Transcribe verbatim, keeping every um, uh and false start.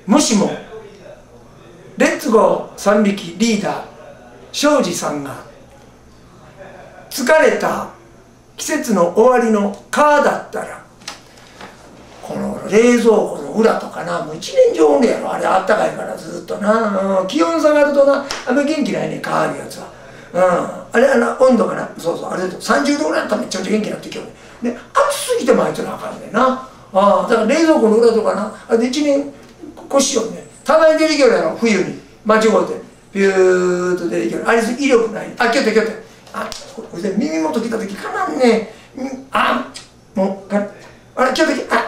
もしもレッツゴーさんびきリーダー庄司さんが疲れた季節の終わりの蚊だったら、この冷蔵庫の裏とかな、もう一年中おんねやろ。あれあったかいからずっとな、うん、気温下がるとな、あんまり元気ないね、蚊あるやつは。うん、あれはな、温度がな、そうそう、あれだとさんじゅうどぐらいだったらめちゃめちゃ元気になってきよね。で、暑すぎてもあいつらあかんねんな。ああ、だから冷蔵庫の裏とかな、あれで一年越しよね。たまに出てきよるやろ、冬に。間違うて。ピューッと出てきよる。あれ威力ない。あ、きょってきょって。あ、これで耳元来た時かなんね。あ、もう、あれ、きょってき、あ、